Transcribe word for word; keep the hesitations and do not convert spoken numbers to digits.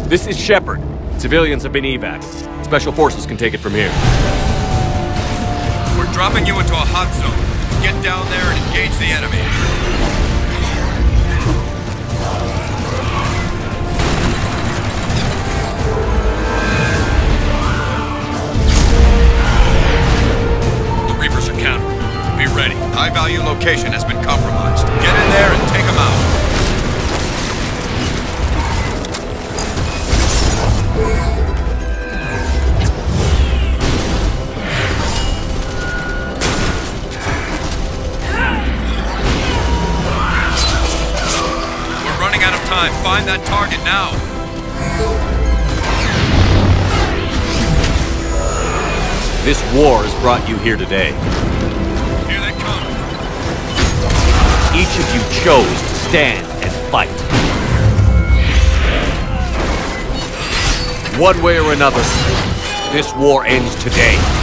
This is Shepard. Civilians have been evac. Special forces can take it from here. We're dropping you into a hot zone. Get down there and engage the enemy. The Reapers are countering. Be ready. High-value location has been compromised. Get in there and take them out. Time. Find that target now. This war has brought you here today. Here they come. Each of you chose to stand and fight. One way or another, this war ends today.